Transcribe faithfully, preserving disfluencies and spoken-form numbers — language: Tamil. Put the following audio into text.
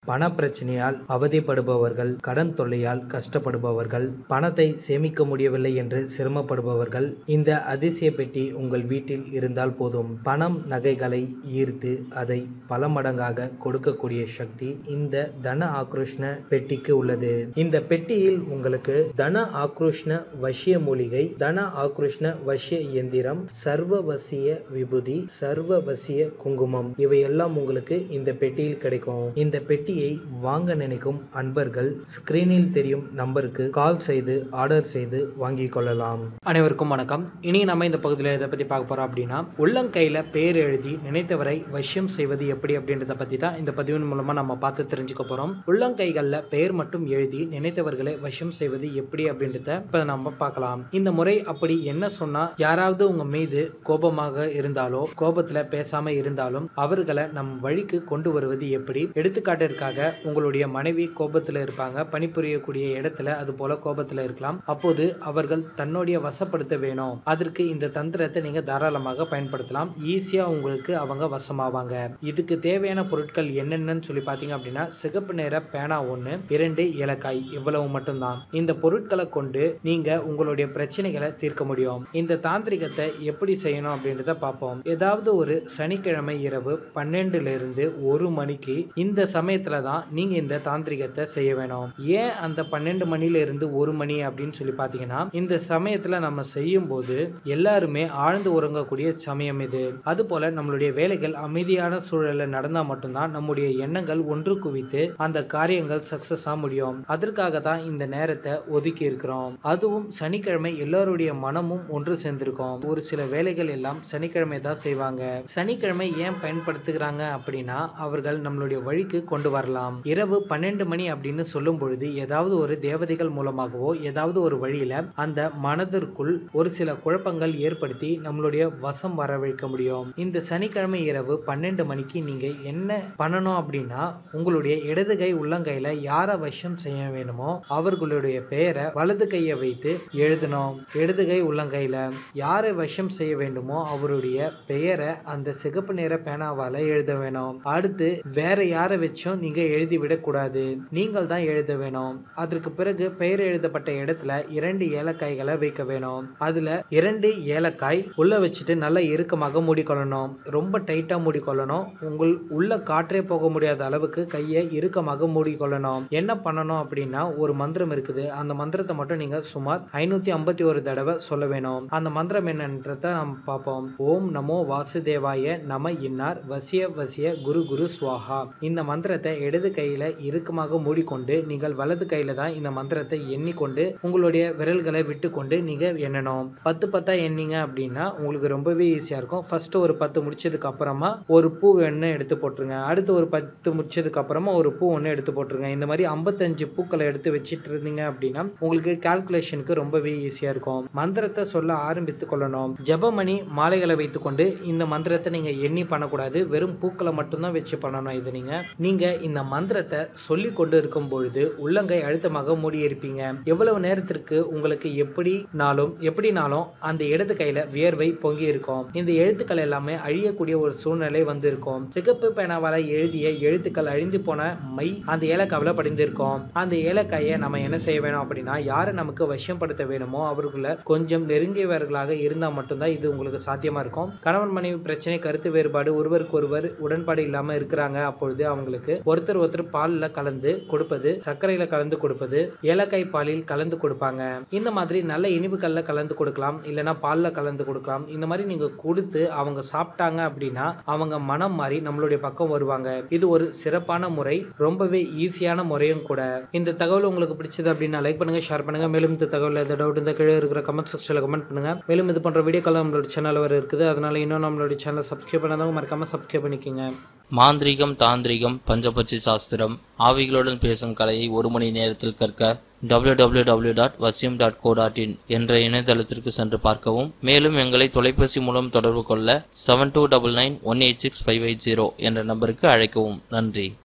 பண பிரச்சனையால் அவதிப்படுபவர்கள், கடன் தொல்லையால் கஷ்டப்படுபவர்கள், பணத்தை சேமிக்க முடியவில்லை என்று சிரமப்படுபவர்கள் இந்த அதிசய பெட்டி உங்கள் வீட்டில் இருந்தால் போதும். பணம் நகைகளை ஈர்த்து அதை பல மடங்காக கொடுக்கக்கூடிய சக்தி இந்த தன ஆக்ரோஷ்ண பெட்டிக்கு உள்ளது. இந்த பெட்டியில் உங்களுக்கு தன ஆக்ரோஷ்ண வசிய மூலிகை, தன ஆக்ரோஷ்ண வசிய இயந்திரம், சர்வ வசிய விபூதி, சர்வ வசிய குங்குமம் இவையெல்லாம் உங்களுக்கு இந்த பெட்டியில் கிடைக்கும். இந்த பெட்டி வாங்க நினைக்கும் அன்பர்கள் ஸ்கிரீனில் தெரியும் நம்பருக்கு கால் செய்து ஆர்டர் செய்து வாங்கிக் கொள்ளலாம். அனைவருக்கும் வணக்கம். இனி நம்ம இந்த பகுதியில் இதை பத்தி பார்க்க போறோம் அப்படின்னா, உள்ளங்கையில பேர் எழுதி நினைத்தவரை வசியம் செய்வது எப்படி அப்படின்றத பத்தி தான் இந்த பதிவின் மூலமா நம்ம பார்த்து தெரிஞ்சுக்க போறோம். உள்ளங்கைகள்ல பெயர் மட்டும் எழுதி நினைத்தவர்களை வசியம் செய்வது எப்படி அப்படின்றத இப்ப நம்ம பார்க்கலாம். இந்த முறை அப்படி என்ன சொன்னா, யாராவது உங்க மீது கோபமாக இருந்தாலோ, கோபத்துல பேசாம இருந்தாலும் அவர்களை நம் வழிக்கு கொண்டு வருவது எப்படி? எடுத்துக்காட்டு உங்களுடைய மனைவி கோபத்துல இருப்பாங்க, பணிபுரியக்கூடிய இடத்துல அது போல கோபத்துல இருக்கலாம். அப்போது அவர்கள் தன்னுடைய வசப்படுத்த வேணும். அதற்கு இந்த தந்திரத்தை நீங்க தாராளமாக பயன்படுத்தலாம். ஈஸியா உங்களுக்கு அவங்க வசமாவாங்க. இதுக்கு தேவையான பொருட்கள் என்னென்னு சொல்லி பாத்தீங்க அப்படின்னா, சிகப்பு நிற பேனா ஒண்ணு, இரண்டு ஏலக்காய், இவ்வளவு மட்டும்தான். இந்த பொருட்களை கொண்டு நீங்க உங்களுடைய பிரச்சனைகளை தீர்க்க முடியும். இந்த தாந்திரிகத்தை எப்படி செய்யணும் அப்படின்றத பார்ப்போம். ஏதாவது ஒரு சனிக்கிழமை இரவு பன்னெண்டுல இருந்து ஒரு மணிக்கு இந்த சமயத்துல தான் நீங்க இந்த தாந்திரிகத்தை செய்ய வேணும். ஏன் அந்த பன்னெண்டு மணில இருந்து ஒரு மணி அப்படின்னு சொல்லி பாத்தீங்கன்னா, இந்த சமயத்துல நம்ம செய்யும் போது எல்லாருமே ஆழ்ந்து உறங்கக்கூடிய சமயம் இது. அது போல நம்மளுடைய வேலைகள் அமைதியான சூழல்ல நடந்தா மட்டும்தான் நம்முடைய எண்ணங்கள் ஒன்று குவித்து அந்த காரியங்கள் சக்சஸா முடியும். அதற்காக தான் இந்த நேரத்தை ஒதுக்கி இருக்கிறோம். அதுவும் சனிக்கிழமை எல்லாருடைய மனமும் ஒன்று சேர்ந்திருக்கும். ஒரு சில வேலைகள் எல்லாம் சனிக்கிழமை தான் செய்வாங்க. சனிக்கிழமை ஏன் பயன்படுத்துகிறாங்க அப்படின்னா, அவர்கள் நம்மளுடைய வழிக்கு கொண்டு வரலாம். இரவு பன்னெண்டு மணி அப்படின்னு சொல்லும் பொழுது ஏதாவது ஒரு தேவதைகள் மூலமாகவோ ஏதாவது ஒரு வழியில அந்த மனதிற்குள் ஒரு சில குழப்பங்கள் ஏற்படுத்தி நம்மளுடைய வசம் வரவழைக்க முடியும். இந்த சனிக்கிழமை இரவு பன்னெண்டு மணிக்கு நீங்க என்ன பண்ணணும் அப்படின்னா, உங்களுடைய இடது கை உள்ளங்கையில யார வசம் செய்ய வேணுமோ அவர்களுடைய பெயரை வலது கையை வைத்து எழுதணும். இடது கை உள்ளங்கையில யாரை வசம் செய்ய வேண்டுமோ அவருடைய பெயரை அந்த சிகப்பு நிற பேனாவால எழுத வேணும். அடுத்து வேற யாரை வச்சும் நீங்க எழுதி விடக்கூடாது, நீங்கள் தான் எழுத வேணும். அதற்கு பிறகு பெயர் எழுதப்பட்ட இடத்துல இரண்டு ஏலக்காய்களை வைக்க வேணும். அதுல இரண்டு ஏலக்காய் உள்ள வச்சுட்டு நல்லா இறுக்கமாக மூடிக்கொள்ளணும். ரொம்ப டைட்டா மூடிக்கொள்ளணும். உங்கள் உள்ள காற்றே போக முடியாத அளவுக்கு கையை இறுக்கமாக மூடிக்கொள்ளணும். என்ன பண்ணணும் அப்படின்னா, ஒரு மந்திரம் இருக்குது. அந்த மந்திரத்தை மட்டும் நீங்க சுமார் ஐநூத்தி ஐம்பத்தி ஒரு தடவை சொல்ல வேணும். அந்த மந்திரம் என்னன்றத நம்ம பார்ப்போம். ஓம் நமோ வாசுதேவாய நம இன்னார் வசிய வசிய குரு குரு ஸ்வாஹா. இந்த மந்திரத்தை இடது கையில இறுக்கமாக மூடிக்கொண்டு நீங்கள் வலது கையில தான் இந்த மந்திரத்தை எண்ணிக்கொண்டு உங்களுடைய விரல்களை விட்டு கொண்டு நீங்க எண்ணணும். பத்து பத்தா எண்ணிங்க அப்படின்னா உங்களுக்கு ரொம்பவே ஈஸியா இருக்கும். ஃபர்ஸ்ட் ஒரு பத்து முடிச்சதுக்கு அப்புறமா ஒரு பூ ஒண்ணு எடுத்து போட்டுருங்க. அடுத்து ஒரு பத்து முடிச்சதுக்கு அப்புறமா ஒரு பூ ஒண்ணு எடுத்து போட்டுருங்க. இந்த மாதிரி ஐம்பத்தஞ்சு பூக்களை எடுத்து வச்சிட்டு இருந்தீங்க அப்படின்னா உங்களுக்கு கால்குலேஷனுக்கு ரொம்பவே ஈஸியா இருக்கும். மந்திரத்தை சொல்ல ஆரம்பித்து கொள்ளணும். ஜபமணி மாலைகளை வைத்துக்கொண்டு இந்த மந்திரத்தை நீங்க எண்ணி பண்ணக்கூடாது. வெறும் பூக்களை மட்டும்தான் வச்சு பண்ணணும். இது நீங்க நீங்க இந்த மந்திரத்தை சொல்லி கொண்டு இருக்கும் பொழுது உள்ளங்கை அழுத்தமாக மூடி இருப்பீங்க. எவ்வளவு நேரத்திற்கு உங்களுக்கு எப்படினாலும் எப்படினாலும் அந்த இடது கையில வியர்வை பொங்கி இருக்கும். இந்த எழுத்துக்கள் எல்லாமே அழியக்கூடிய ஒரு சூழ்நிலை வந்து இருக்கும். சிகப்பு பேனாவால எழுதிய எழுத்துக்கள் அழிந்து போன மை அந்த ஏலக்காவில படிந்திருக்கும். அந்த ஏலக்காயை நம்ம என்ன செய்ய வேணும் அப்படின்னா, யாரை நமக்கு வசியப்படுத்த வேணுமோ அவர்களை கொஞ்சம் நெருங்கியவர்களாக இருந்தா மட்டும்தான் இது உங்களுக்கு சாத்தியமா இருக்கும். கணவன் மனைவி பிரச்சனை, கருத்து வேறுபாடு, ஒருவருக்கு ஒருவர் உடன்பாடு இல்லாம இருக்கிறாங்க. அப்பொழுது அவங்களுக்கு ஒருத்தர் ஒருத்தர் பால்ல கலந்து கொடுப்பது, சர்க்கரையில கலந்து கொடுப்பது, ஏலக்காய் பாலில் கலந்து கொடுப்பாங்க. இந்த மாதிரி நல்ல இனிப்புகள்ல கலந்து கொடுக்கலாம், இல்லைன்னா பால்ல கலந்து கொடுக்கலாம். இந்த மாதிரி நீங்க கொடுத்து அவங்க சாப்பிட்டாங்க அப்படின்னா அவங்க மனம் மாறி நம்மளுடைய பக்கம் வருவாங்க. இது ஒரு சிறப்பான முறை, ரொம்பவே ஈஸியான முறையும் கூட. இந்த தகவல் உங்களுக்கு பிடிச்சது அப்படின்னா லைக் பண்ணுங்க, ஷேர் பண்ணுங்க. மேலும் இந்த தகவல் ஏதாவது டவுட் இந்த கீழே இருக்கிற கமெண்ட் செக்ஷன்ல கமெண்ட் பண்ணுங்க. மேலும் இது போன்ற வீடியோக்கள் நம்மளோட சேனல் வர இருக்குது. அதனால இன்னும் நம்மளுடைய சேனலை சப்ஸ்கிரைப் பண்ணாதவங்க மறக்காம சப்ஸ்கிரைப் பண்ணிக்கோங்க. மாந்திரிகம், தாந்திரிகம், பஞ்சபட்சி சாஸ்திரம், ஆவிகளுடன் பேசும் கலையை ஒரு மணி நேரத்தில் கற்க டபிள்யூ டபிள்யூ டபிள்யூ டாட் வசியம் டாட் கோ டாட் இன் என்ற இணையதளத்திற்கு சென்று பார்க்கவும். மேலும் எங்களை தொலைபேசி மூலம் தொடர்பு கொள்ள seven two double nine one eight six five eight zero என்ற நம்பருக்கு அழைக்கவும். நன்றி.